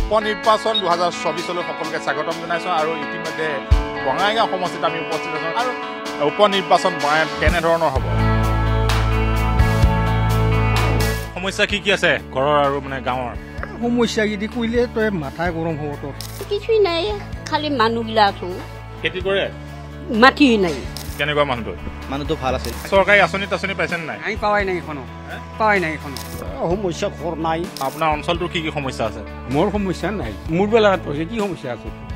উপনিৰ্বাচন 2024 সকলোকে স্বাগতম জনাইছোঁ আৰু ইতিমধ্যে বঙাইগাঁও সমষ্টিত আমি উপস্থিত আছোঁ আৰু উপনিৰ্বাচন বঙাইগাঁৱত কেনেধৰণৰ হ'ব সমস্যা কি কি আছে ঘৰৰ আৰু মানে গাঁৱৰ সমস্যা যদি কইলে তই মাথা গৰম হ'ব তোৰ কিছুই নাই খালি মানুহগিলা আছো খেতি কৰে মাটি নাই কেনেকুৱা মানুহটো ভাল আছে চৰকাৰী আঁচনি পাইছেনে নাই আমি পাৱাই নাই এখনো সমস্যা ঘৰ নাই আপোনাৰ অঞ্চলটোৰ কি কি সমস্যা আছে মোৰ সমস্যা নাই মোৰ বেলাত কি সমস্যা আছে